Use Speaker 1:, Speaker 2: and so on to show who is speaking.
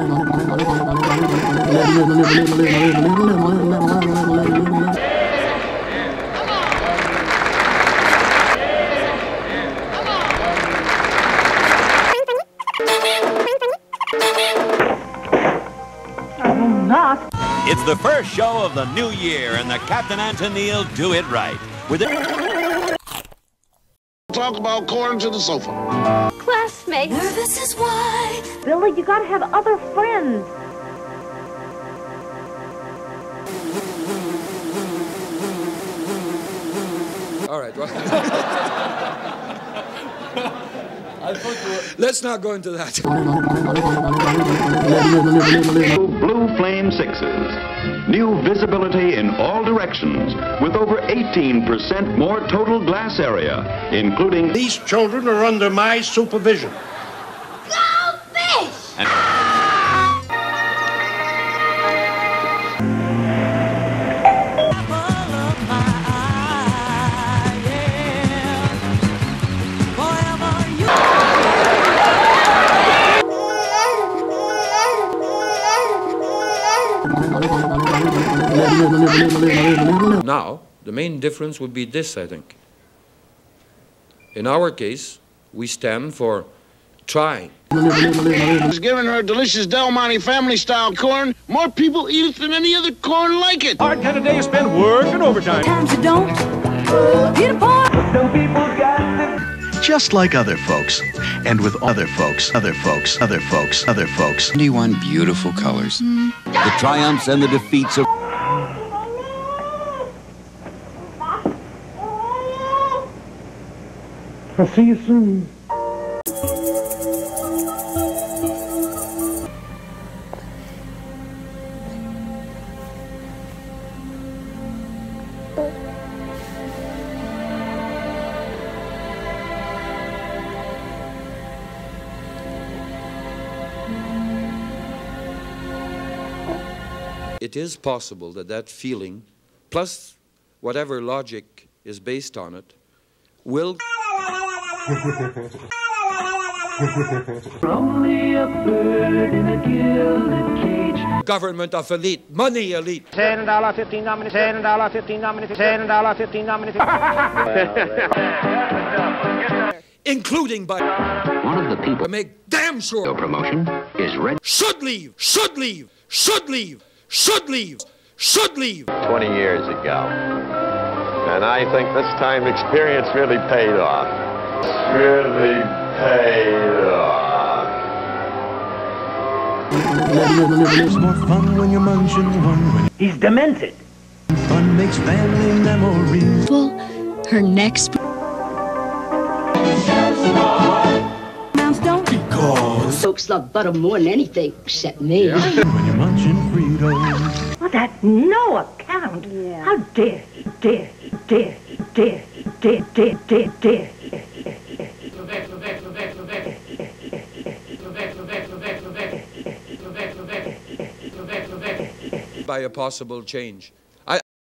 Speaker 1: It's the first show of the new year, and the Captain Antonil do it right. With it.
Speaker 2: Talk about corn to the sofa.
Speaker 3: Classmates.
Speaker 4: Nervous as why.
Speaker 3: Billy, you gotta have other friends.
Speaker 5: All right, well. Let's not go into that.
Speaker 6: Blue Flame 6s. New visibility in all directions with over 18% more total glass area, including...
Speaker 2: These children are under my supervision.
Speaker 4: Go fish!
Speaker 5: Now, the main difference would be this, I think. In our case, we stand for trying.
Speaker 2: She's giving her delicious Del Monte family-style corn. More people eat it than any other corn like it.
Speaker 7: Hard kind of day spent working overtime.
Speaker 4: Times you don't get apart.
Speaker 7: Some people got the...
Speaker 8: Just like other folks, and with other folks.
Speaker 9: 21 beautiful colors.
Speaker 1: The triumphs and the defeats of...
Speaker 7: I'll see you soon.
Speaker 5: It is possible that that feeling, plus whatever logic is based on it, will...
Speaker 7: Only a bird in a gilded cage.
Speaker 5: Government of elite, money elite.
Speaker 7: $10.15 nominee, $10.15 nominee, $10.15 nominee.
Speaker 5: Including by...
Speaker 9: One of the people
Speaker 5: to make damn sure...
Speaker 9: no promotion is red.
Speaker 5: Should leave, should leave, should leave, should leave, should leave.
Speaker 10: 20 years ago. And I think this time experience really paid off. Really paid off.
Speaker 8: It's more fun when you're munching one when
Speaker 7: He's demented.
Speaker 8: fun makes family memories.
Speaker 4: Well, her next... Moms don't.
Speaker 8: Because
Speaker 11: Folks love butter more than anything, except me.
Speaker 8: when you're munching Fritos.
Speaker 3: Well, that's no account.
Speaker 11: Yeah.
Speaker 3: How dare he, dare he, dare he, dare he, dare he.
Speaker 5: By a possible change.